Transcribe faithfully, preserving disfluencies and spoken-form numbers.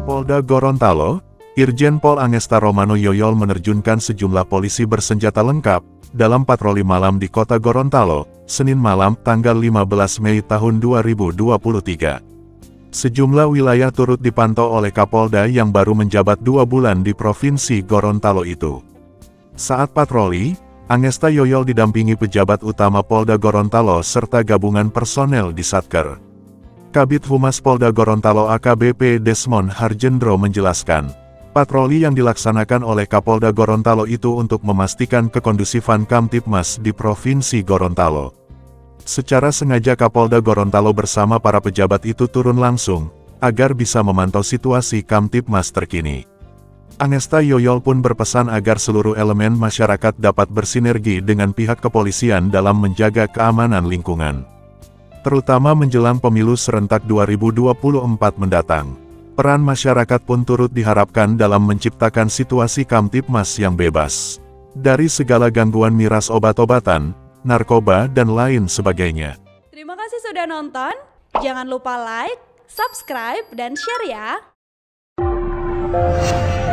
Polda Gorontalo, Irjen Pol Angesta Romano Yoyol menerjunkan sejumlah polisi bersenjata lengkap dalam patroli malam di kota Gorontalo, Senin malam tanggal lima belas Mei tahun dua ribu dua puluh tiga. Sejumlah wilayah turut dipantau oleh Kapolda yang baru menjabat dua bulan di Provinsi Gorontalo itu. Saat patroli, Angesta Yoyol didampingi pejabat utama Polda Gorontalo serta gabungan personel di Satker. Kabid Humas Polda Gorontalo A K B P Desmond Harjendro menjelaskan, patroli yang dilaksanakan oleh Kapolda Gorontalo itu untuk memastikan kekondusifan Kamtibmas di Provinsi Gorontalo. Secara sengaja Kapolda Gorontalo bersama para pejabat itu turun langsung, agar bisa memantau situasi Kamtibmas terkini. Angesta Yoyol pun berpesan agar seluruh elemen masyarakat dapat bersinergi dengan pihak kepolisian dalam menjaga keamanan lingkungan, terutama menjelang pemilu serentak dua ribu dua puluh empat mendatang. Peran masyarakat pun turut diharapkan dalam menciptakan situasi Kamtibmas yang bebas dari segala gangguan miras obat-obatan, narkoba, dan lain sebagainya. Terima kasih sudah nonton, jangan lupa like, subscribe, dan share ya!